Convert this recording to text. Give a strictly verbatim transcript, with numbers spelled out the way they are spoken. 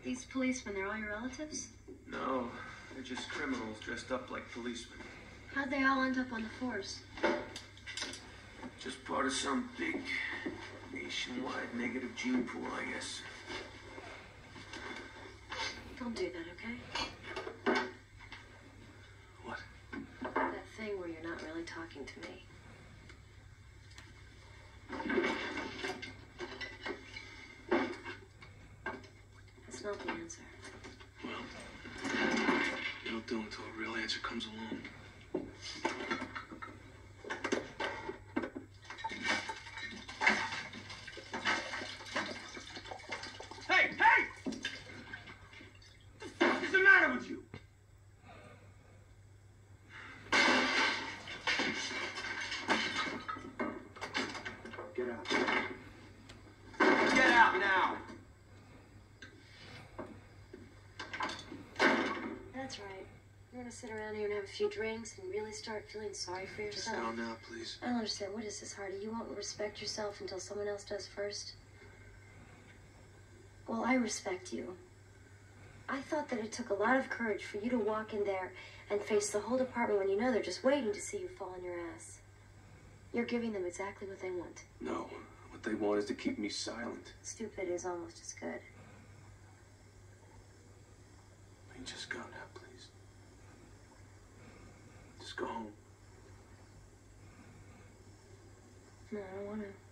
These policemen, they're all your relatives? No, they're just criminals dressed up like policemen. How'd they all end up on the force? Just part of some big nationwide negative gene pool, I guess. Don't do that, okay? What? That thing where you're not really talking to me. That's not the answer. Well, it'll do until a real answer comes along. Hey, hey! What the fuck is the matter with you? Get out. Get out now! That's right. You want to sit around here and have a few drinks and really start feeling sorry for Just yourself? go now, please. I don't understand. What is this, Hardy? You won't respect yourself until someone else does first? Well, I respect you. I thought that it took a lot of courage for you to walk in there and face the whole department when you know they're just waiting to see you fall on your ass. You're giving them exactly what they want. No, what they want is to keep me silent. Stupid is almost as good. Will you just go now, please? Just go home. No, I don't want to.